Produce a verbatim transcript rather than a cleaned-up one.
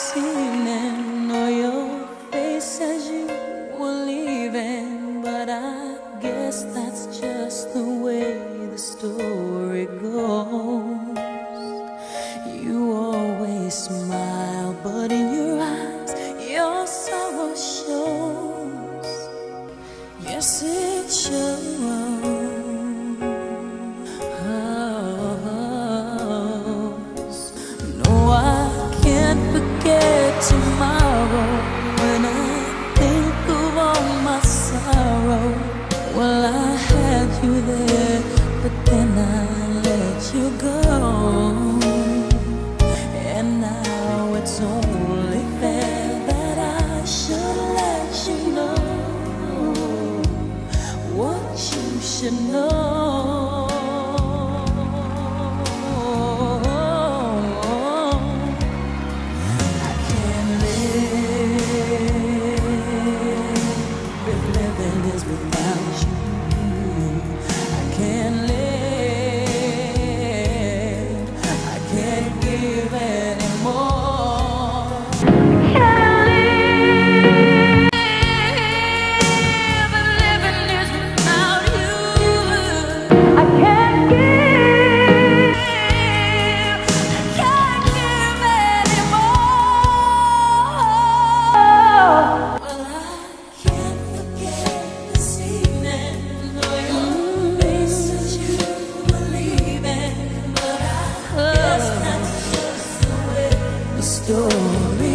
this evening, or your face as you were leaving, but I guess that's just the way the story goes. You always smile, but in your eyes your sorrow shows. Yes, it shows. No, I can't forget tomorrow when I think of all my sorrow. Well, I had you there, but then I let you go. And now it's only fair that I should let you know what you should know. I can't live if living is without you. I can't live, I can't give anymore. Can't live if living is without you. I can't give, I can't give anymore. Well, I can't forget this evening, or your face as you were leaving, but I guess that's just the way the story